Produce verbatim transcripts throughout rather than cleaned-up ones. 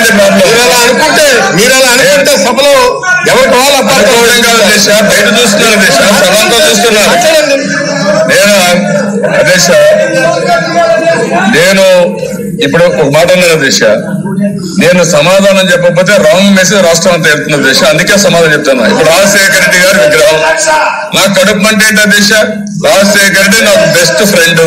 ఏంటి ప్రాబ్లం? మీరు అలా అనుకుంటే మీరు అలా అనుకుంటే సభలో ఎవరికి వాళ్ళు అపార్థం కాదు దేశ బయట చూస్తున్నారు దేశ సభంతో చూస్తున్నారు. నేను దేశ నేను ఇప్పుడు ఒక మాట అన్నాను దేశ, నేను సమాధానం చెప్పకపోతే రాంగ్ మెసేజ్ రాష్ట్రం అంతా వెళ్తున్నది దేశ, అందుకే సమాధానం చెప్తున్నా. ఇప్పుడు రాజశేఖర రెడ్డి గారి విగ్రహం నాకు కడుపు అంటే ఏంటో దేశ, రాజశేఖర రెడ్డి నాకు బెస్ట్ ఫ్రెండ్.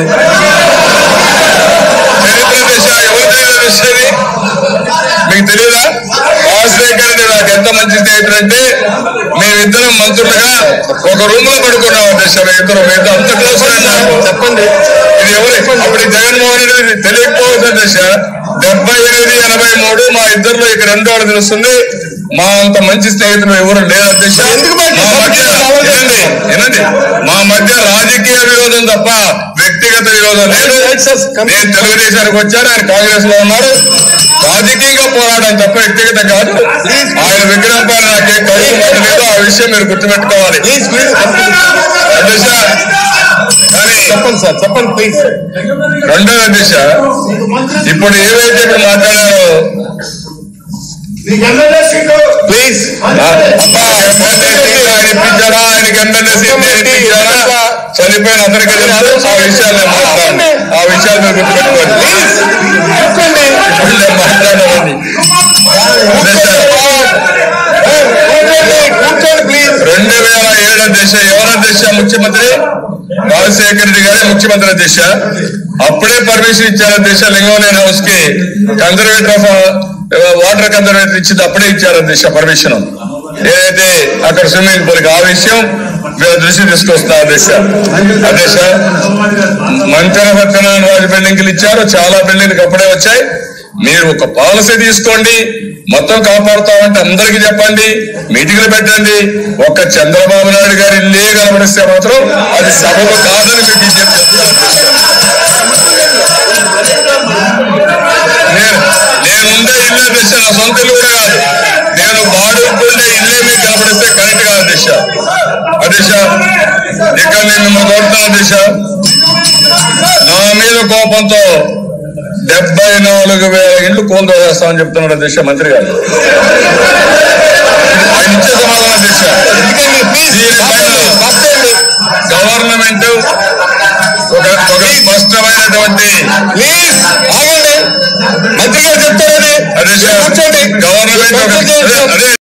చరిత్ర దేశ ఎవరు తెలియదు దేశది మీకు తెలియదా? రాజశేఖర రెడ్డి నాకు ఎంత మంచి స్నేహితుడు అంటే మేమిద్దరం మంత్రులుగా ఒక రూమ్ లో పడుకున్నాం దేశ, ఇద్దరు మీద అంత క్లోజ్ ఫ్రెండ్ నాకు. చెప్పండి ఇది ఎవరు? అప్పుడు జగన్మోహన్ రెడ్డి తెలియకపోవచ్చు దేశ. డెబ్బై ఎనిమిది ఎనభై మూడు మా ఇద్దరులో ఇక రెండు వాడు తెలుస్తుంది. మా అంత మంచి స్నేహితులు ఎవరు లేరు అధ్యక్ష. మా మధ్య వినండి వినండి మా మధ్య రాజకీయ విరోధం తప్ప వ్యక్తిగత విరోధం లేదు. నేను తెలుగుదేశానికి వచ్చాను, ఆయన కాంగ్రెస్ లో ఉన్నారు. రాజకీయంగా పోరాడడం తప్ప వ్యక్తిగత కాదు. ఆయన విగ్రహం పైన నాకే కడుపు మాట లేదు, ఆ విషయం మీరు గుర్తుపెట్టుకోవాలి అధ్యక్ష. చెప్పండి సార్ చెప్పండి ప్లీజ్. రెండవ దిశ ఇప్పుడు ఏవైతే ఇప్పుడు మాట్లాడారో ప్లీజ్ ఇప్పించారా, ఆయనకి ఎమ్మెల్యే సీట్ ఇప్పించారా, చనిపోయిన అతనికి ఆ విషయాలు నేను మాట్లాడాను. ఆ విషయాలు మీరు గుర్తుపెట్టుకోండి నేను మాట్లాడాలని. రెండు వేల ఏడు దిశ ఎవరి దిశ ముఖ్యమంత్రి రాజశేఖర రెడ్డి గారే ముఖ్యమంత్రి దిశ. అప్పుడే పర్మిషన్ ఇచ్చారు దిశ లింగోనేని హౌస్ కి కన్జర్వేటర్ ఆఫ్ వాటర్ కన్జర్వేటర్ ఇచ్చింది అప్పుడే ఇచ్చారు దిశ పర్మిషన్. ఏదైతే అక్కడ స్విమ్మింగ్ పూల్ కి ఆ విషయం దృష్టి తీసుకొస్తా దిశ. దిశ మంత్రి సత్యనారాయణ రాజు బిల్డింగ్లు ఇచ్చారు, చాలా బిల్డింగ్లు అప్పుడే వచ్చాయి. మీరు ఒక పాలసీ తీసుకోండి, మొత్తం కాపాడుతామంటే అందరికి చెప్పండి, మీటింగ్లు పెట్టండి. ఒక్క చంద్రబాబు నాయుడు గారి ఇల్లే కనబడిస్తే మాత్రం అది సభకు కాదని మీకు నేను నేనుండే ఇల్లే దిశ, నా సొంత ఇల్లు కూడా కాదు, నేను బాడుకుండే ఇల్లే మీకు కనబడిస్తే కరెక్ట్ కాదు దిశ. అదిశ ఇక్కడ నేను మిమ్మల్ని కోరుతున్నా దిశ, నా మీద కోపంతో డెబ్బై నాలుగు వేల ఇండ్లు కోల్దోచేస్తామని చెప్తున్నాడు దిశ మంత్రి గారు. ఆయన ఇచ్చే సమాధానం దిశ. గవర్నమెంట్ ఒక ఒక స్పష్టమైనటువంటి మంత్రి గారు చెప్తారని గవర్నమెంట్ అదే